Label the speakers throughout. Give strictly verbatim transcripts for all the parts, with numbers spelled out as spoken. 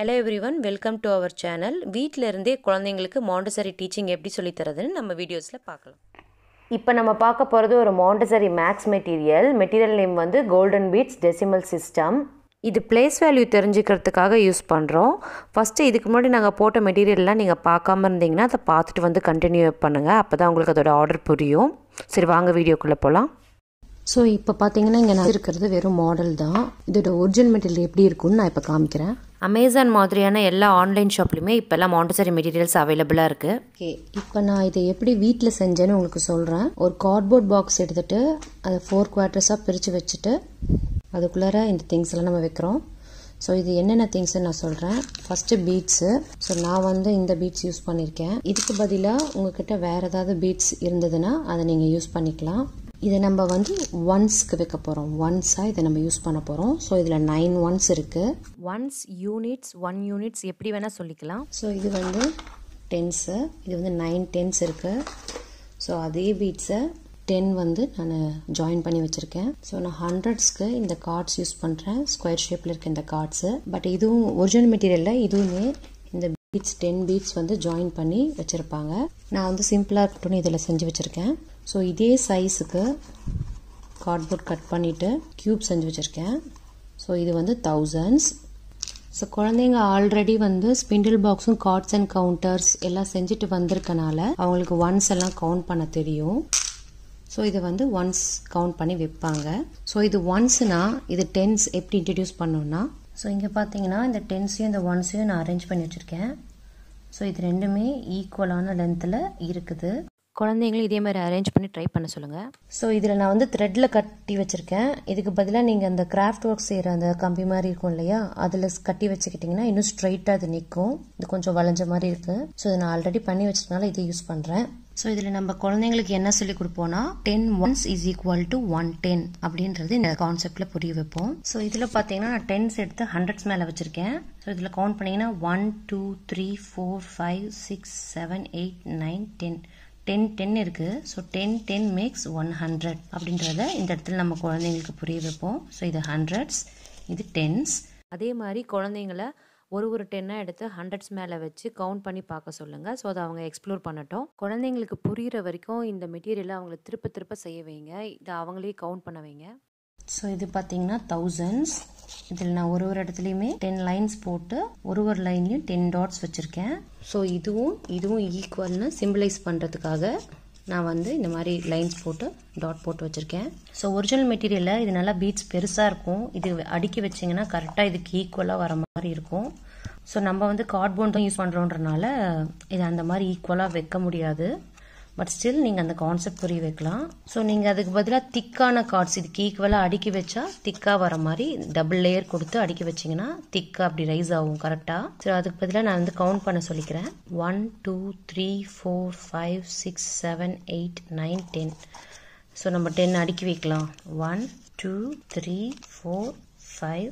Speaker 1: Hello everyone, welcome to our channel. வீட்ல இருந்தே குழந்தைகளுக்கு Montessori teaching எப்படி சொல்லி தரதுன்னு நம்ம வீடியோஸ்ல பார்க்கலாம். இப்போ நம்ம பார்க்க போறது ஒரு Montessori max material. Material name வந்து golden beads decimal system. இது place value தெரிஞ்சிக்கிறதுக்காக யூஸ் பண்றோம். ஃபர்ஸ்ட் இதுக்கு முன்னாடி நாங்க போட்ட மெட்டீரியல்லாம் நீங்க பார்க்காம இருந்தீங்கன்னா அத பார்த்துட்டு வந்து கண்டினியூ பண்ணுங்க. அப்பதான் உங்களுக்கு அதோட ஆர்டர் புரியும். சரி வாங்க வீடியோக்குள்ள போலாம். ஸோ இப்போ பார்த்தீங்கன்னா இங்கே நான் இருக்கிறது வெறும் மாடல் தான். இதோட ஒரிஜினல் மெட்டீரியல் எப்படி இருக்குன்னு நான் இப்போ காமிக்கிறேன். அமேசான் மாதிரியான எல்லா ஆன்லைன் ஷாப்லையுமே இப்போல்லாம் Montessori மெட்டீரியல்ஸ் அவைலபிளாக இருக்குது. ஓகே, இப்போ நான் இதை எப்படி வீட்டில் செஞ்சேன்னு உங்களுக்கு சொல்கிறேன். ஒரு கார்ட்போர்ட் பாக்ஸ் எடுத்துகிட்டு அதை ஃபோர் குவார்ட்டர்ஸாக பிரித்து வச்சுட்டு அதுக்குள்ளார இந்த திங்ஸ் எல்லாம் நம்ம வைக்கிறோம். ஸோ இது என்னென்ன திங்ஸ்ன்னு நான் சொல்கிறேன். First beads. ஸோ நான் வந்து இந்த பீட்ஸ் யூஸ் பண்ணியிருக்கேன். இதுக்கு பதிலாக உங்ககிட்ட வேறு ஏதாவது பீட்ஸ் இருந்ததுன்னா அதை நீங்கள் யூஸ் பண்ணிக்கலாம். இதை நம்ம வந்து ஒன்ஸ்க்கு வைக்க போகிறோம். ஒன்ஸாக இதை நம்ம யூஸ் பண்ண போகிறோம். ஸோ இதில் நைன் ஒன்ஸ் இருக்குது. ஒன்ஸ், யூனிட்ஸ், ஒன் யூனிட்ஸ் எப்படி வேணால் சொல்லிக்கலாம். ஸோ இது வந்து டென்ஸு, இது வந்து நைன் டென்ஸ் இருக்குது. ஸோ அதே பீட்ஸை டென் வந்து நான் ஜாயின் பண்ணி வச்சுருக்கேன். ஸோ நான் ஹண்ட்ரட்ஸ்க்கு இந்த கார்ட்ஸ் யூஸ் பண்ணுறேன். ஸ்கொயர் ஷேப்பில் இருக்க இந்த கார்ட்ஸு. பட் இதுவும் ஒரிஜினல் மெட்டீரியலில் இதுவுமே இந்த பீட்ஸ் டென் பீட்ஸ் வந்து ஜாயின் பண்ணி வச்சுருப்பாங்க. நான் வந்து சிம்பிளாக இருக்கட்டும்னு இதில் செஞ்சு வச்சுருக்கேன். ஸோ இதே சைஸுக்கு கார்ட்போர்ட் கட் பண்ணிவிட்டு க்யூப் செஞ்சு வச்சுருக்கேன். ஸோ இது வந்து தௌசண்ட்ஸ். ஸோ குழந்தைங்க ஆல்ரெடி வந்து ஸ்பிண்டில் பாக்ஸும் கார்ட்ஸ் அண்ட் கவுண்டர்ஸ் எல்லாம் செஞ்சுட்டு வந்திருக்கனால அவங்களுக்கு ஒன்ஸ் எல்லாம் கவுண்ட் பண்ண தெரியும். ஸோ இதை வந்து ஒன்ஸ் கவுண்ட் பண்ணி வைப்பாங்க. ஸோ இது ஒன்ஸ்னா இது டென்ஸ் எப்படி இன்ட்ரடியூஸ் பண்ணோன்னா, ஸோ இங்கே பார்த்தீங்கன்னா இந்த டென்ஸையும் இந்த ஒன்ஸையும் நான் அரேஞ்ச் பண்ணி வச்சுருக்கேன். ஸோ இது ரெண்டுமே ஈக்குவலான லென்த்தில் இருக்குது. குழந்தைங்களும் இதே மாதிரி அரேஞ்ச் பண்ணி ட்ரை பண்ண சொல்லுங்கள். ஸோ இதில் நான் வந்து த்ரெட்டில் கட்டி வச்சுருக்கேன். இதுக்கு பதிலாக நீங்கள் அந்த கிராஃப்ட் ஒர்க் செய்கிற அந்த கம்பி மாதிரி இருக்கும் இல்லையா, அதில் கட்டி வச்சுக்கிட்டிங்கன்னா இன்னும் ஸ்ட்ரைட்டாக அது நிற்கும். இது கொஞ்சம் வளைஞ்ச மாதிரி இருக்குது. ஸோ இதை நான் ஆல்ரெடி பண்ணி வச்சதுனால இதை யூஸ் பண்ணுறேன். ஸோ இதில் நம்ம குழந்தைங்களுக்கு என்ன சொல்லி கொடுப்போம்னா, ten ones is equal to one ten அப்படின்றது இந்த கான்செப்டில் புரிய வைப்போம். ஸோ இதில் பார்த்தீங்கன்னா நான் டென்ஸ் எடுத்து ஹண்ட்ரட்ஸ் மேலே வச்சுருக்கேன். ஸோ இதில் கவுண்ட் பண்ணிங்கன்னா one two three four five six seven eight nine ten ten ten இருக்குது. So ten ten makes one hundred அப்படின்றத இந்த இடத்துல நம்ம குழந்தைங்களுக்கு புரிய வைப்போம். ஸோ இது ஹண்ட்ரட்ஸ், இது டென்ஸ். அதே மாதிரி குழந்தைங்கள ஒரு ஒரு டென்னாக எடுத்து ஹண்ட்ரட்ஸ் மேலே வச்சு கவுண்ட் பண்ணி பார்க்க சொல்லுங்கள். ஸோ அதை அவங்க எக்ஸ்ப்ளோர் பண்ணட்டும். குழந்தைங்களுக்கு புரிகிற வரைக்கும் இந்த மெட்டீரியலை அவங்கள திருப்ப திருப்ப செய்ய வைங்க. இதை அவங்களே கவுண்ட் பண்ண வைங்க. ஸோ இது பார்த்தீங்கன்னா தௌசண்ட்ஸ். இதில் நான் ஒரு ஒரு இடத்துலையுமே டென் லைன்ஸ் போட்டு ஒரு ஒரு லைன்லையும் டென் டாட்ஸ் வச்சுருக்கேன். ஸோ இதுவும் இதுவும் ஈக்குவல்னு சிம்பிளைஸ் பண்ணுறதுக்காக நான் வந்து இந்த மாதிரி லைன்ஸ் போட்டு டாட் போட்டு வச்சுருக்கேன். ஸோ ஒரிஜினல் மெட்டீரியலில் இது நல்லா பீட்ஸ் பெருசாக இருக்கும். இது அடுக்கி வச்சிங்கன்னா கரெக்டாக இதுக்கு ஈக்குவலாக வர மாதிரி இருக்கும். ஸோ நம்ம வந்து கார்ட்போர்ட் தான் யூஸ் பண்ணுறோன்றனால இது அந்த மாதிரி ஈக்குவலாக வைக்க முடியாது. பட் ஸ்டில் நீங்கள் அந்த கான்செப்ட் புரிய வைக்கலாம். ஸோ நீங்கள் அதுக்கு பதிலாக திக்கான கார்ட்ஸ் இதுக்கு ஈக்குவலாக அடுக்கி வச்சா திக்காக வர மாதிரி டபுள் லேயர் கொடுத்து அடுக்கி வச்சிங்கன்னா திக்காக அப்படி ரைஸ் ஆகும் கரெக்டாக. ஸோ அதுக்கு பதிலாக நான் வந்து கவுண்ட் பண்ண சொல்லிக்கிறேன். One two three four five six seven eight nine ten. So நம்ம டென் அடுக்கி வைக்கலாம். One two three four five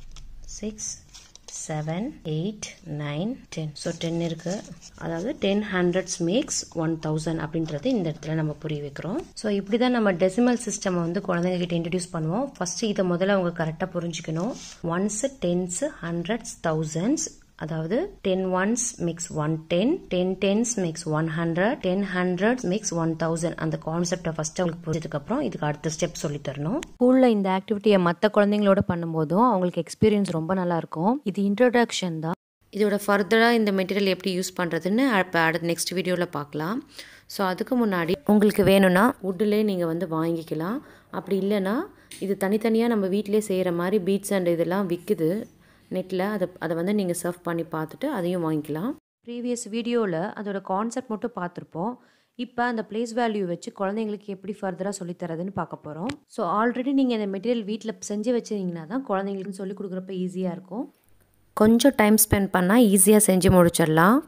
Speaker 1: six seven eight nine ten. So ten இருக்கு. அதாவது ten hundreds makes one thousand அப்படின்றது இந்த இடத்துல நம்ம புரிய வைக்கிறோம். ஸோ இப்படி தான் நம்ம டெசிமல் சிஸ்டம் வந்து குழந்தைங்க கிட்ட இன்ட்ரடியூஸ் பண்ணுவோம். ஃபர்ஸ்ட் இதை முதல்ல அவங்க கரெக்டாக புரிஞ்சுக்கணும். ஒன்ஸ், டென்ஸ், ஹண்ட்ரட்ஸ், தௌசண்ட்ஸ், அதாவது ten ones makes one ten, ten tens makes one hundred, ten hundred makes one thousand. அந்த கான்செப்டை ஃபர்ஸ்ட் அவங்களுக்கு புரிஞ்சதுக்கு அப்புறம் இதுக்கு அடுத்த ஸ்டெப் சொல்லி தரணும். ஸ்கூல்ல இந்த ஆக்டிவிட்டியை மற்ற குழந்தைங்களோட பண்ணும்போதும் அவங்களுக்கு எக்ஸ்பீரியன்ஸ் ரொம்ப நல்லா இருக்கும். இது இன்ட்ரோடக்ஷன் தான். இதோட ஃபர்தராக இந்த மெட்டீரியல் எப்படி யூஸ் பண்ணுறதுன்னு இப்போ அடுத்த நெக்ஸ்ட் வீடியோவில் பார்க்கலாம். ஸோ அதுக்கு முன்னாடி உங்களுக்கு வேணும்னா வுட்டிலே நீங்கள் வந்து வாங்கிக்கலாம். அப்படி இல்லைன்னா இது தனித்தனியாக நம்ம வீட்டிலே செய்கிற மாதிரி பீட்ஸ் அண்ட் இதெல்லாம் விற்குது நெட்டில். அதை அதை வந்து நீங்கள் சர்வ் பண்ணி பார்த்துட்டு அதையும் வாங்கிக்கலாம். ப்ரீவியஸ் வீடியோவில் அதோட கான்செப்ட் மட்டும் பார்த்துருப்போம். இப்போ அந்த பிளேஸ் வேல்யூ வச்சு குழந்தைங்களுக்கு எப்படி ஃபர்தராக சொல்லித்தரதுன்னு பார்க்க போகிறோம். ஸோ ஆல்ரெடி நீங்கள் இந்த மெட்டீரியல் வீட்டில் செஞ்சு வச்சிங்கன்னா தான் குழந்தைங்களுக்கு சொல்லிக் கொடுக்குறப்ப ஈஸியாக இருக்கும். கொஞ்சம் டைம் ஸ்பெண்ட் பண்ணால் ஈஸியாக செஞ்சு முடிச்சிடலாம்.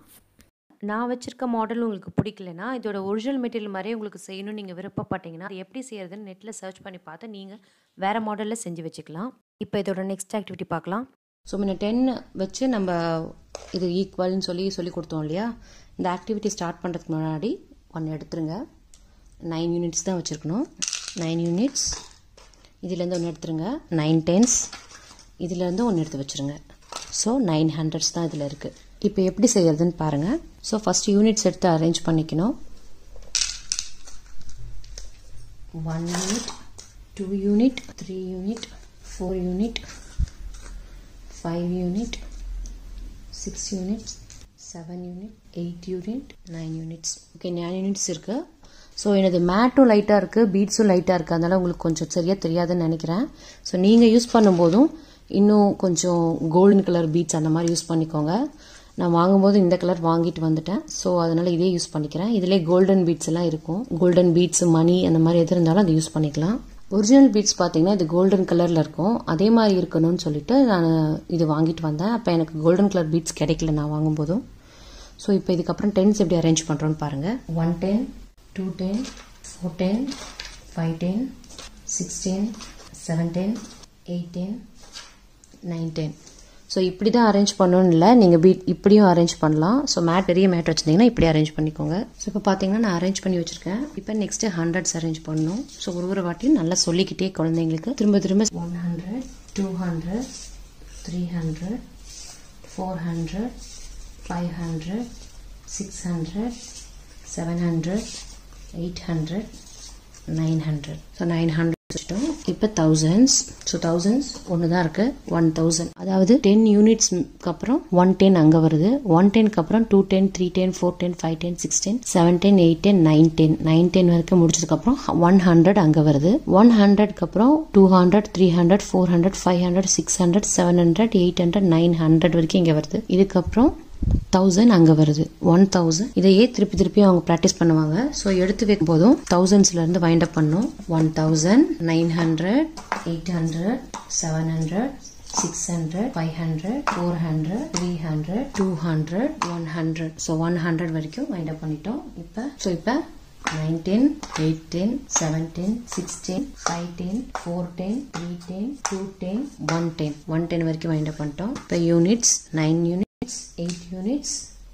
Speaker 1: நான் வச்சுருக்க மாடல் உங்களுக்கு பிடிக்கலனா இதோட ஒரிஜினல் மெட்டீரியல் மாதிரியே உங்களுக்கு செய்யணும்னு நீங்கள் விருப்பப்பட்டீங்கன்னா அது எப்படி செய்யறதுன்னு நெட்டில் சர்ச் பண்ணி பார்த்து நீங்கள் வேறு மாடலில் செஞ்சு வச்சுக்கலாம். இப்போ இதோட நெக்ஸ்ட் ஆக்டிவிட்டி பார்க்கலாம். ஸோ முன்ன டென் வச்சு நம்ம இது ஈக்குவல்னு சொல்லி சொல்லி கொடுத்தோம் இல்லையா. இந்த ஆக்டிவிட்டி ஸ்டார்ட் பண்ணுறதுக்கு முன்னாடி ஒன்று எடுத்துருங்க. நைன் யூனிட்ஸ் தான் வச்சுருக்கணும். நைன் யூனிட்ஸ் இதிலேருந்து ஒன்று எடுத்துருங்க. நைன் டென்ஸ் இதிலேருந்து ஒன்று எடுத்து வச்சுருங்க. ஸோ நைன் ஹண்ட்ரட்ஸ் தான் இதில் இருக்குது. இப்போ எப்படி செய்யறதுன்னு பாருங்கள். ஸோ ஃபஸ்ட் யூனிட்ஸ் எடுத்து அரேஞ்ச் பண்ணிக்கணும். One unit, two unit, three unit, four unit, five unit, six units, seven unit, eight unit, nine units. Okay, nine units இருக்குது. ஸோ எனது மேட்டும் லைட்டாக இருக்குது, பீட்ஸும் லைட்டாக இருக்குது. அதனால் உங்களுக்கு கொஞ்சம் சரியாக தெரியாதுன்னு நினைக்கிறேன். ஸோ நீங்கள் யூஸ் பண்ணும்போதும் இன்னும் கொஞ்சம் கோல்டன் கலர் பீட்ஸ் அந்த மாதிரி யூஸ் பண்ணிக்கோங்க. நான் வாங்கும்போது இந்த கலர் வாங்கிட்டு வந்துட்டேன். ஸோ அதனால் இதே யூஸ் பண்ணிக்கிறேன். இதிலே கோல்டன் பீட்ஸ் எல்லாம் இருக்கும். கோல்டன் பீட்ஸ், மணி அந்த மாதிரி எது இருந்தாலும் அதை யூஸ் பண்ணிக்கலாம். ஒரிஜினல் பீட்ஸ் பார்த்தீங்கன்னா இது கோல்டன் கலரில் இருக்கும். அதே மாதிரி இருக்கணும்னு சொல்லிட்டு நான் இது வாங்கிட்டு வந்தேன். அப்போ எனக்கு கோல்டன் கலர் பீட்ஸ் கிடைக்கல நான் வாங்கும்போதும். ஸோ இப்போ இதுக்கப்புறம் டென்ஸ் எப்படி அரேஞ்ச் பண்ணுறோன்னு பாருங்கள். One ten, two ten, four ten, five ten, six ten, seven ten, eight ten, nine ten. So இப்படி தான் அரேஞ்ச் பண்ணணும்னு இல்லை, நீங்கள் பீட் இப்படியும் அரேஞ்ச் பண்ணலாம். ஸோ மேட் பெரிய மேட் வச்சுருந்தீங்கன்னா இப்படி அரேஞ்ச் பண்ணிக்கோங்க. ஸோ இப்போ பார்த்தீங்கன்னா நான் அரேஞ்ச் பண்ணி வச்சுருக்கேன். இப்போ நெக்ஸ்ட்டு ஹண்ட்ரட்ஸ் அரேஞ்ச் பண்ணணும். ஸோ ஒரு ஒரு வாட்டியும் நல்லா சொல்லிக்கிட்டே குழந்தைங்களுக்கு திரும்ப திரும்ப one hundred, two hundred, three hundred, four hundred, five hundred, six hundred, seven hundred, eight hundred, nine hundred. So nine hundred வச்சுட்டோம். இப்போ தௌசண்ட்ஸ். ஸோ தௌசண்ட்ஸ் ஒன்று தான் இருக்குது. ஒன் தௌசண்ட் அதாவது டென் யூனிட்ஸ்க்கு அப்புறம் ஒன் டென் அங்கே வருது. ஒன் டென்க்கு அப்புறம் two ten, three ten, four ten, five ten, six ten, seven ten, eight ten, nine ten. Nine ten வரைக்கும் முடிச்சதுக்கப்புறம் ஒன் ஹண்ட்ரட் அங்கே வருது. ஒன் ஹண்ட்ரட்க்கு அப்புறம் two hundred, three hundred, four hundred, five hundred, six hundred, seven hundred, eight hundred, nine hundred வரைக்கும் இங்கே வருது. இதுக்கப்புறம் தௌசண்ட் அங்கே வருது. ஒன் தௌசண்ட் இதையே திருப்பி திருப்பி அவங்க ப்ராக்டிஸ் பண்ணுவாங்க. ஸோ எடுத்து வைக்கும் போதும் தௌசண்ட்ஸ்லேருந்து வைண்ட் அப் பண்ணும். One thousand, nine hundred, eight hundred, seven hundred, six hundred, five hundred, four hundred, three hundred, two hundred, one hundred. So one hundred வரைக்கும் வைண்ட் அப் பண்ணிட்டோம். இப்போ ஸோ இப்போ nine ten, eight ten, seven ten, six ten, five ten, four ten, three ten, two ten, one ten. One ten வரைக்கும் wind up பண்ணிட்டோம். இப்போ units nine unit, eight units,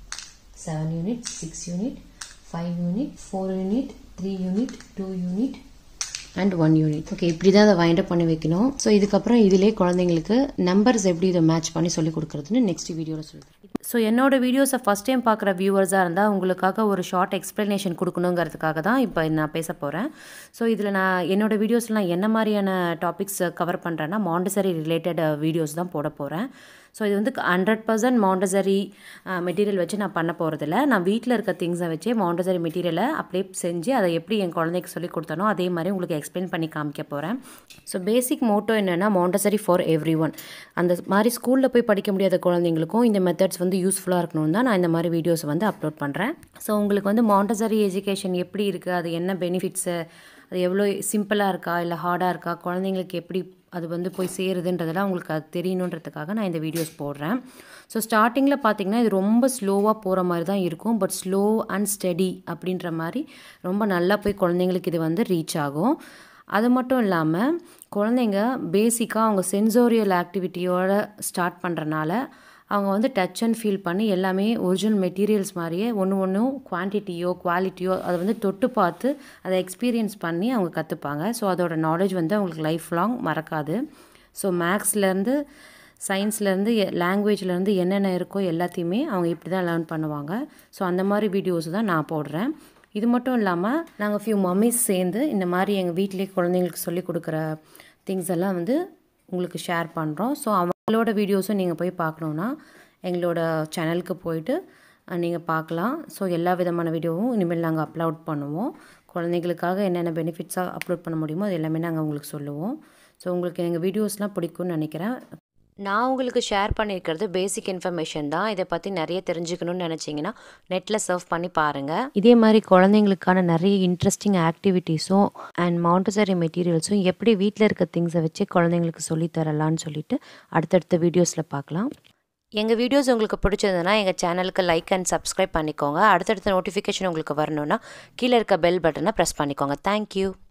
Speaker 1: seven units, six unit, five unit, four unit, three unit, two unit and one unit. Okay, இப்படி தான் அதை wind up பண்ணி வைக்கணும். So இதுக்கப்புறம் இதிலே குழந்தைங்களுக்கு நம்பர்ஸ் எப்படி இதை மேட்ச் பண்ணி சொல்லி கொடுக்குறதுன்னு நெக்ஸ்ட் வீடியோவில் சொல்லுறேன். ஸோ என்னோட வீடியோஸை ஃபஸ்ட் டைம் பார்க்குற வியூவர்ஸாக இருந்தால் உங்களுக்காக ஒரு ஷார்ட் எக்ஸ்ப்ளனேஷன் கொடுக்கணுங்கிறதுக்காக தான் இப்போ நான் பேச போகிறேன். ஸோ இதில் நான் என்னோடய வீடியோஸில் நான் என்ன மாதிரியான டாபிக்ஸ் கவர் பண்ணுறேன்னா மாண்டசரி ரிலேட்டட் வீடியோஸ் தான் போட போகிறேன். ஸோ இது வந்து ஹண்ட்ரட் பர்சன்ட் மாண்டசரி மெட்டீரியல் வச்சு நான் பண்ண போகிறதில்ல. நான் வீட்டில் இருக்க திங்ஸை வச்சே மாண்டசரி மெட்டீரியலை அப்படியே செஞ்சு அதை எப்படி என் குழந்தைக்கு சொல்லி கொடுத்தனோ அதே மாதிரி உங்களுக்கு எக்ஸ்பிளைன் பண்ணி காமிக்க போகிறேன். ஸோ பேசிக் மோட்டோ என்னென்னா மாண்டசரி ஃபார் எவ்ரி ஒன். அந்த மாதிரி ஸ்கூலில் போய் படிக்க முடியாத குழந்தைங்களுக்கும் இந்த மெத்தட்ஸ் வந்து யூஸ்ஃபுல்லாக இருக்கணும் தான் நான் இந்த மாதிரி வீடியோஸ் வந்து அப்லோட் பண்ணுறேன். ஸோ உங்களுக்கு வந்து மாண்டசரி எஜுகேஷன் எப்படி இருக்குது, அது என்ன பெனிஃபிட்ஸு, அது எவ்வளோ சிம்பிளாக இருக்கா இல்லை ஹார்டாக இருக்கா, குழந்தைங்களுக்கு எப்படி அது வந்து போய் சேருதுன்றதெல்லாம் உங்களுக்கு அது தெரியணுன்றதுக்காக நான் இந்த வீடியோஸ் போடுறேன். ஸோ ஸ்டார்டிங்கில் பார்த்திங்கன்னா இது ரொம்ப ஸ்லோவாக போகிற மாதிரி தான் இருக்கும். பட் ஸ்லோ அண்ட் ஸ்டெடி அப்படின்ற மாதிரி ரொம்ப நல்லா போய் குழந்தைங்களுக்கு இது வந்து ரீச் ஆகும். அது மட்டும் இல்லாமல் குழந்தைங்க பேசிக்காக அவங்க சென்சோரியல் ஆக்டிவிட்டியோடு ஸ்டார்ட் பண்ணுறனால அவங்க வந்து டச் அண்ட் ஃபீல் பண்ணி எல்லாமே ஒரிஜினல் மெட்டீரியல்ஸ் மாதிரியே ஒன்று ஒன்றும் குவான்டிட்டியோ குவாலிட்டியோ அதை வந்து தொட்டு பார்த்து அதை எக்ஸ்பீரியன்ஸ் பண்ணி அவங்க கற்றுப்பாங்க. ஸோ அதோட நாலேஜ் வந்து அவங்களுக்கு லைஃப் லாங் மறக்காது. ஸோ மேக்ஸ்லேருந்து சயின்ஸ்லேருந்து லாங்குவேஜ்லேருந்து என்னென்ன இருக்கோ எல்லாத்தையுமே அவங்க இப்படி தான் லேர்ன் பண்ணுவாங்க. ஸோ அந்த மாதிரி வீடியோஸ் தான் நான் போடுறேன். இது மட்டும் இல்லாமல் நாங்கள் ஃபியூ மம்மிஸ் சேர்ந்து இந்த மாதிரி எங்கள் வீட்டிலே குழந்தைங்களுக்கு சொல்லிக் கொடுக்குற திங்ஸ் எல்லாம் வந்து உங்களுக்கு ஷேர் பண்ணுறோம். ஸோ அவங்களோட வீடியோஸும் நீங்கள் போய் பார்க்கணுன்னா எங்களோட சேனலுக்கு போயிட்டு நீங்கள் பார்க்கலாம். ஸோ எல்லா விதமான வீடியோவும் இனிமேல் நாங்கள் அப்லோட் பண்ணுவோம். குழந்தைங்களுக்காக என்னென்ன பெனிஃபிட்ஸாக அப்லோட் பண்ண முடியுமோ அது எல்லாமே நாங்கள் உங்களுக்கு சொல்லுவோம். ஸோ உங்களுக்கு எங்கள் வீடியோஸ்லாம் பிடிக்கும்னு நினைக்கிறேன். நான் உங்களுக்கு ஷேர் பண்ணியிருக்கிறது பேசிக் இன்ஃபர்மேஷன் தான். இதை பற்றி நிறைய தெரிஞ்சுக்கணும்னு நினச்சிங்கன்னா நெட்டில் சர்ஃப் பண்ணி பாருங்கள். இதே மாதிரி குழந்தைங்களுக்கான நிறைய இன்ட்ரெஸ்டிங் ஆக்டிவிட்டீஸும் அண்ட் மாண்டசரி மெட்டீரியல்ஸும் எப்படி வீட்டில் இருக்க திங்ஸை வச்சு குழந்தைங்களுக்கு சொல்லித்தரலான்னு சொல்லிட்டு அடுத்தடுத்த வீடியோஸில் பார்க்கலாம். எங்கள் வீடியோஸ் உங்களுக்கு பிடிச்சதுன்னா எங்கள் சேனலுக்கு லைக் அண்ட் சப்ஸ்கிரைப் பண்ணிக்கோங்க. அடுத்தடுத்த நோட்டிஃபிகேஷன் உங்களுக்கு வரணுன்னா கீழே இருக்க பெல் பட்டனை ப்ரெஸ் பண்ணிக்கோங்க. தேங்க்யூ.